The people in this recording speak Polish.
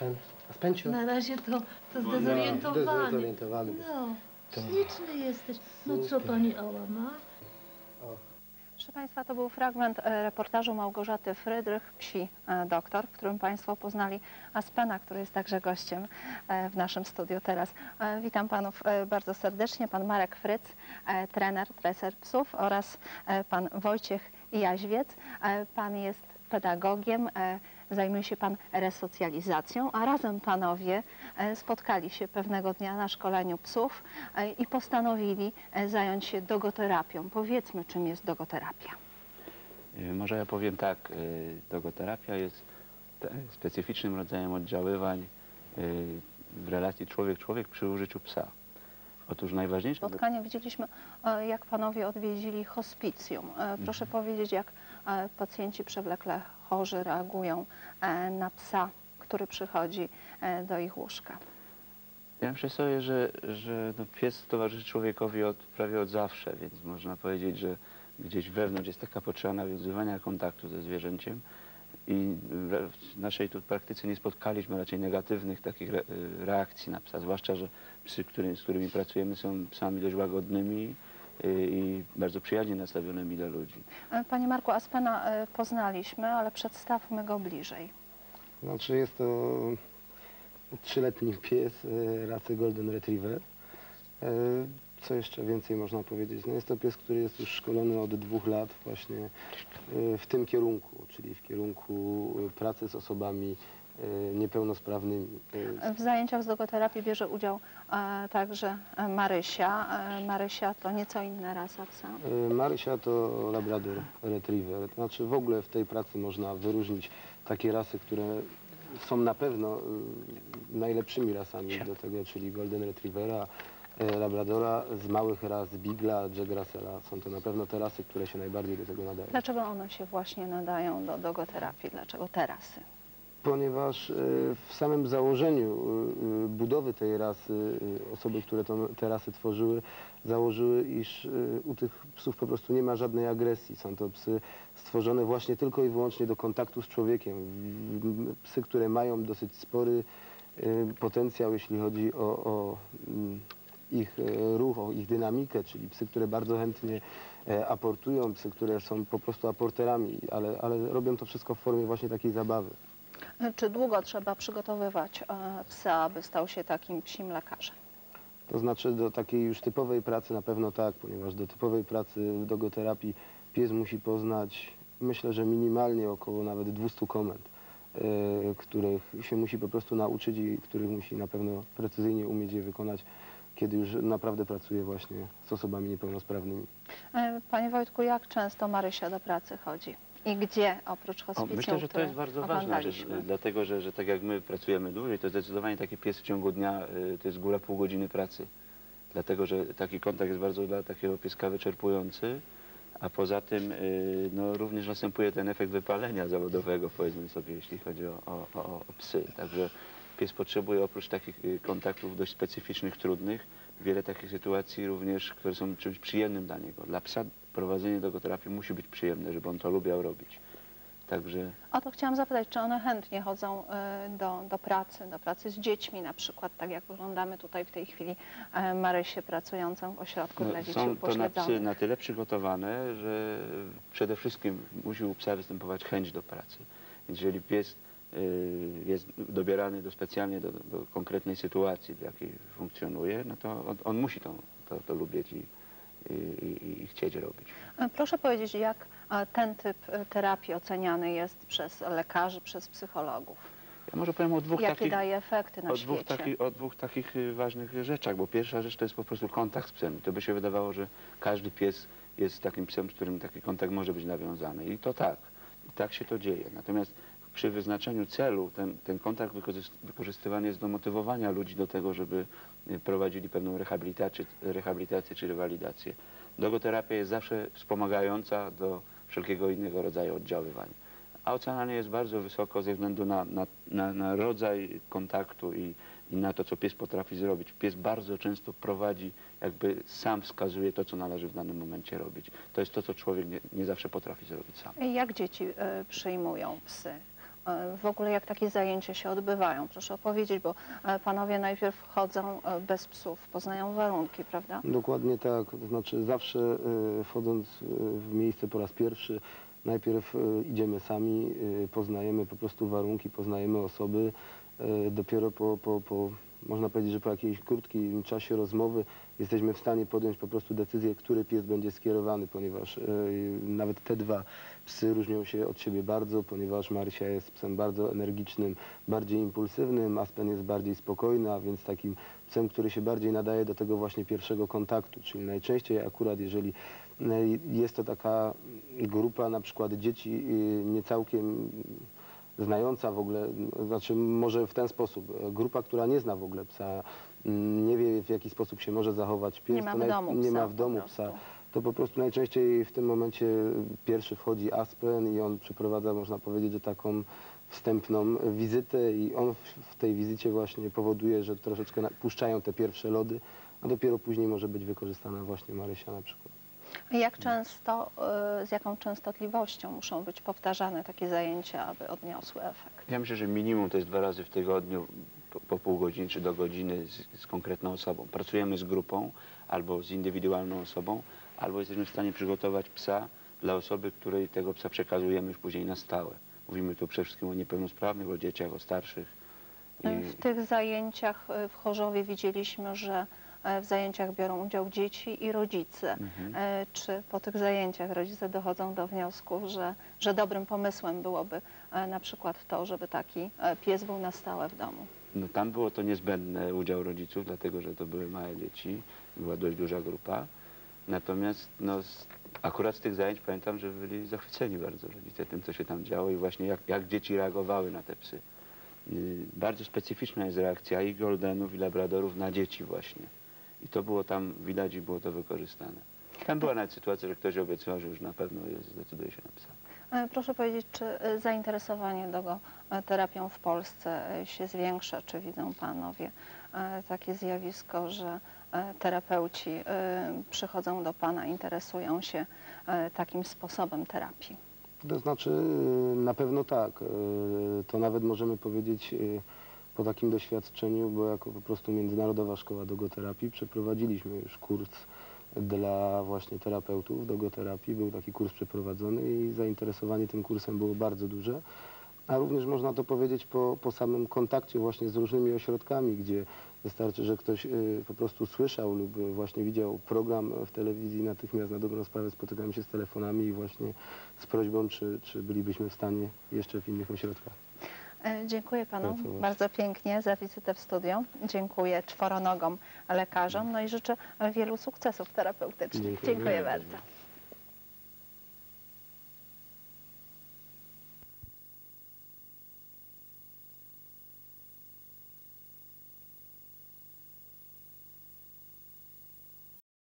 Aspencio. Na razie to zdezorientowany. Zdezorientowany. No, To- śliczny jesteś. No co Super. pani Ola ma? O. Proszę Państwa, to był fragment reportażu Małgorzaty Frydrych, psi doktor, w którym Państwo poznali Aspena, który jest także gościem w naszym studiu teraz. Witam Panów bardzo serdecznie. Pan Marek Fryc, treser psów, oraz Pan Wojciech Jaźwiec. Pan jest pedagogiem, zajmuje się Pan resocjalizacją, a razem Panowie spotkali się pewnego dnia na szkoleniu psów i postanowili zająć się dogoterapią. Powiedzmy, czym jest dogoterapia. Może ja powiem tak, dogoterapia jest specyficznym rodzajem oddziaływań w relacji człowiek-człowiek przy użyciu psa. Otóż najważniejsze... Spotkanie widzieliśmy, jak Panowie odwiedzili hospicjum. Proszę powiedzieć, jak pacjenci przewlekle chorzy reagują na psa, który przychodzi do ich łóżka. Ja myślę sobie, że no pies towarzyszy człowiekowi prawie od zawsze, więc można powiedzieć, że gdzieś wewnątrz jest taka potrzeba nawiązywania kontaktu ze zwierzęciem i w naszej tu praktyce nie spotkaliśmy raczej negatywnych takich reakcji na psa, zwłaszcza, że psy, z którymi pracujemy, są psami dość łagodnymi i bardzo przyjaźnie nastawionymi do ludzi. Panie Marku, Aspena poznaliśmy, ale przedstawmy go bliżej. Znaczy jest to 3-letni pies rasy Golden Retriever. Co jeszcze więcej można powiedzieć? No jest to pies, który jest już szkolony od 2 lat właśnie w tym kierunku, czyli w kierunku pracy z osobami niepełnosprawnymi. W zajęciach z dogoterapii bierze udział także Marysia. Marysia to nieco inna rasa psa. Marysia to Labrador Retriever. Znaczy w ogóle w tej pracy można wyróżnić takie rasy, które są na pewno najlepszymi rasami do tego, czyli Golden Retrievera, Labradora, z małych ras Beagla, Jack Russella. Są to na pewno te rasy, które się najbardziej do tego nadają. Dlaczego one się właśnie nadają do dogoterapii? Dlaczego te rasy? Ponieważ w samym założeniu budowy tej rasy, osoby, które te rasy tworzyły, założyły, iż u tych psów po prostu nie ma żadnej agresji. Są to psy stworzone właśnie tylko i wyłącznie do kontaktu z człowiekiem. Psy, które mają dosyć spory potencjał, jeśli chodzi o ich ruch, o ich dynamikę, czyli psy, które bardzo chętnie aportują, psy, które są po prostu aporterami, ale robią to wszystko w formie właśnie takiej zabawy. Czy długo trzeba przygotowywać psa, aby stał się takim psim lekarzem? To znaczy do takiej już typowej pracy na pewno tak, ponieważ do typowej pracy w dogoterapii pies musi poznać, myślę, że minimalnie około nawet 200 komend, których się musi po prostu nauczyć i których musi na pewno precyzyjnie umieć je wykonać, kiedy już naprawdę pracuje właśnie z osobami niepełnosprawnymi. Panie Wojtku, jak często Marysia do pracy chodzi? I gdzie, oprócz hospicjum, Myślę, że to jest bardzo ważna rzecz, dlatego że tak jak my pracujemy dłużej, to zdecydowanie taki pies w ciągu dnia to jest góra pół godziny pracy. Dlatego, że taki kontakt jest bardzo dla takiego pieska wyczerpujący, a poza tym no, również następuje ten efekt wypalenia zawodowego, powiedzmy sobie, jeśli chodzi o psy. Także pies potrzebuje oprócz takich kontaktów dość specyficznych, trudnych, wiele takich sytuacji również, które są czymś przyjemnym dla niego. Dla psa prowadzenie dogoterapii musi być przyjemne, żeby on to lubiał robić. Także... O to chciałam zapytać, czy one chętnie chodzą do pracy z dziećmi na przykład, tak jak oglądamy tutaj w tej chwili Marysię pracującą w ośrodku dla dzieci upośledzonych. Są to psy na tyle przygotowane, że przede wszystkim musi u psa występować chęć do pracy. Więc jeżeli pies jest dobierany specjalnie do konkretnej sytuacji, w jakiej funkcjonuje, no to on musi to lubić i chcieć robić. Proszę powiedzieć, jak ten typ terapii oceniany jest przez lekarzy, przez psychologów? Ja może powiem o dwóch Jakie daje efekty na świecie? O dwóch takich ważnych rzeczach, bo pierwsza rzecz to jest po prostu kontakt z psem. To by się wydawało, że każdy pies jest takim psem, z którym taki kontakt może być nawiązany. I to tak. I tak się to dzieje. Natomiast przy wyznaczeniu celu ten kontakt wykorzystywany jest do motywowania ludzi do tego, żeby prowadzili pewną rehabilitację czy rewalidację. Dogoterapia jest zawsze wspomagająca do wszelkiego innego rodzaju oddziaływań. A ocenianie jest bardzo wysoko ze względu na rodzaj kontaktu i na to, co pies potrafi zrobić. Pies bardzo często prowadzi, jakby sam wskazuje to, co należy w danym momencie robić. To jest to, co człowiek nie zawsze potrafi zrobić sam. Jak dzieci przyjmują psy? w ogóle jak takie zajęcia się odbywają? Proszę opowiedzieć, bo panowie najpierw wchodzą bez psów, poznają warunki, prawda? Dokładnie tak, to znaczy zawsze wchodząc w miejsce po raz pierwszy, najpierw idziemy sami, poznajemy po prostu warunki, poznajemy osoby, dopiero można powiedzieć, że po jakiejś krótkim czasie rozmowy jesteśmy w stanie podjąć po prostu decyzję, który pies będzie skierowany, ponieważ nawet te dwa psy różnią się od siebie bardzo, ponieważ Marysia jest psem bardzo energicznym, bardziej impulsywnym, Aspen jest bardziej spokojny, a więc takim psem, który się bardziej nadaje do tego właśnie pierwszego kontaktu, czyli najczęściej akurat jeżeli jest to taka grupa na przykład dzieci nie całkiem znająca w ogóle, znaczy może w ten sposób, grupa, która nie zna w ogóle psa, nie wie w jaki sposób się może zachować pies, Nie ma to w domu nie psa ma w domu po psa, prostu. to po prostu najczęściej w tym momencie pierwszy wchodzi Aspen i on przeprowadza, można powiedzieć, że taką wstępną wizytę i on w tej wizycie właśnie powoduje, że troszeczkę puszczają te pierwsze lody, a dopiero później może być wykorzystana właśnie Marysia na przykład. Jak często, z jaką częstotliwością muszą być powtarzane takie zajęcia, aby odniosły efekt? Ja myślę, że minimum to jest 2 razy w tygodniu, po pół godziny czy do godziny z konkretną osobą. Pracujemy z grupą albo z indywidualną osobą, albo jesteśmy w stanie przygotować psa dla osoby, której tego psa przekazujemy już później na stałe. Mówimy tu przede wszystkim o niepełnosprawnych, o dzieciach, o starszych. W tych zajęciach w Chorzowie widzieliśmy, że w zajęciach biorą udział dzieci i rodzice. Czy po tych zajęciach rodzice dochodzą do wniosku, że dobrym pomysłem byłoby na przykład to, żeby taki pies był na stałe w domu? No, tam było to niezbędne udział rodziców, dlatego że to były małe dzieci, była dość duża grupa. Natomiast no, akurat z tych zajęć pamiętam, że byli zachwyceni bardzo rodzice tym, co się tam działo i właśnie jak dzieci reagowały na te psy. Bardzo specyficzna jest reakcja i goldenów, i labradorów na dzieci właśnie. I to było tam widać i było to wykorzystane. Tam była nawet sytuacja, że ktoś obiecywał, że już na pewno zdecyduje się na psa. Proszę powiedzieć, czy zainteresowanie logoterapią w Polsce się zwiększa? Czy widzą panowie takie zjawisko, że terapeuci przychodzą do pana, interesują się takim sposobem terapii? To znaczy na pewno tak. To nawet możemy powiedzieć po takim doświadczeniu, bo jako po prostu Międzynarodowa Szkoła Dogoterapii przeprowadziliśmy już kurs dla właśnie terapeutów dogoterapii. Był taki kurs przeprowadzony i zainteresowanie tym kursem było bardzo duże. A również można to powiedzieć po samym kontakcie właśnie z różnymi ośrodkami, gdzie wystarczy, że ktoś po prostu słyszał lub właśnie widział program w telewizji, natychmiast na dobrą sprawę spotykamy się z telefonami i właśnie z prośbą, czy bylibyśmy w stanie jeszcze w innych ośrodkach. Dziękuję panu Pracować. bardzo pięknie za wizytę w studio. Dziękuję czworonogom lekarzom, no i życzę wielu sukcesów terapeutycznych. Dziękuję. Dziękuję bardzo.